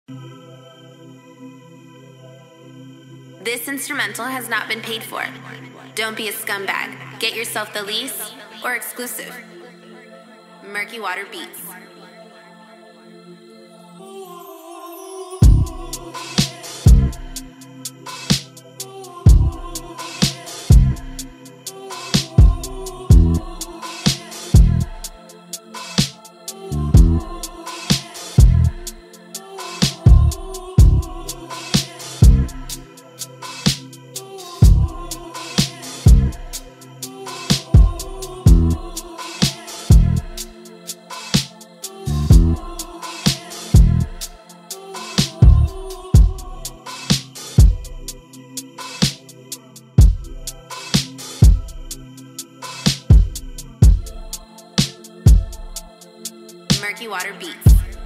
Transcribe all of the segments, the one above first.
This instrumental has not been paid for. Don't be a scumbag. Get yourself the lease or exclusive. Murky Water Beats. Murky Water Beats.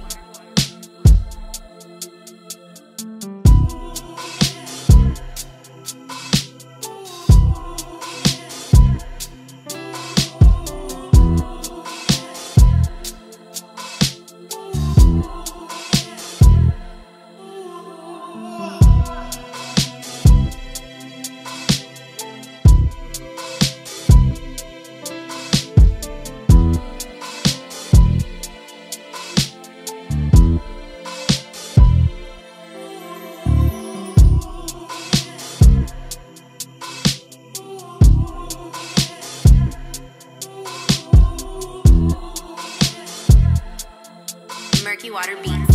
Murky Water Beats.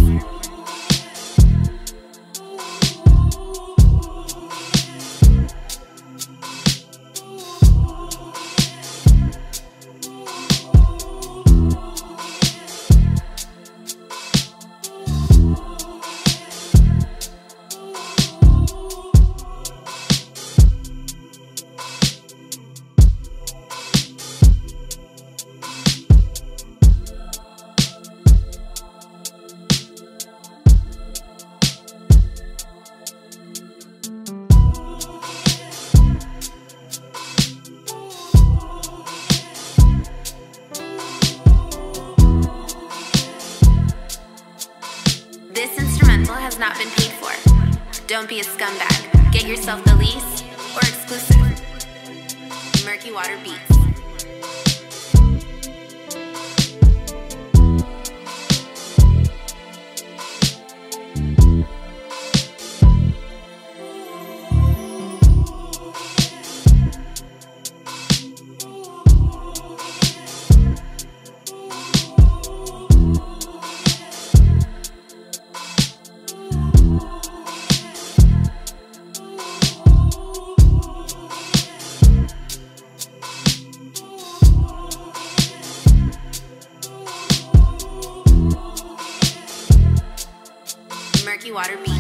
This instrumental has not been paid for. Don't be a scumbag. Get yourself the lease or exclusive. Murky Water Beats. Murky Water Beats.